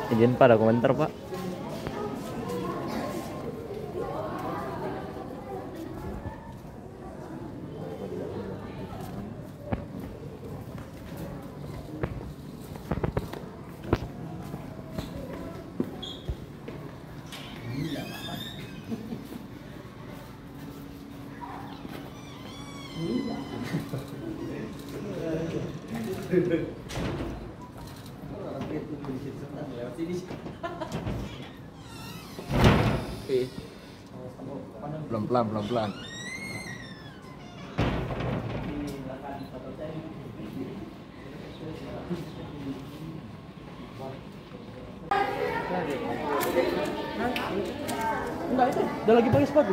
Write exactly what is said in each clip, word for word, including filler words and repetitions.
Izin Pak, ada komentar Pak. Pelan pelan pelan pelan. Enggak, itu udah lagi pakai sepatu.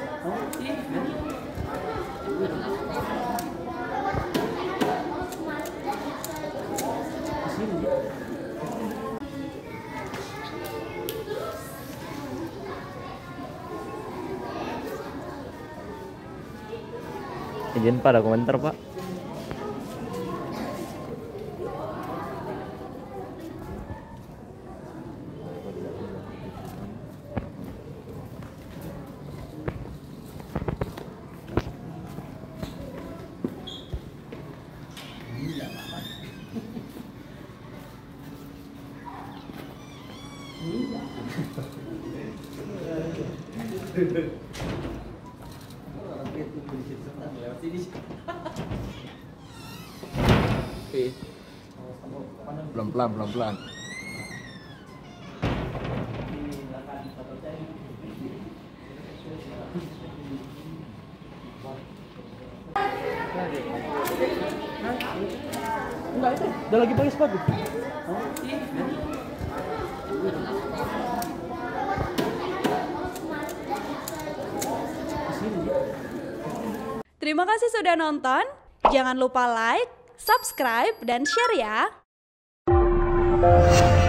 Izin Pak, ada komentar Pak. Pelan pelan pelan pelan. Enggak, itu udah lagi pakai sepatu. Terima kasih sudah nonton. Jangan lupa like, subscribe, dan share ya.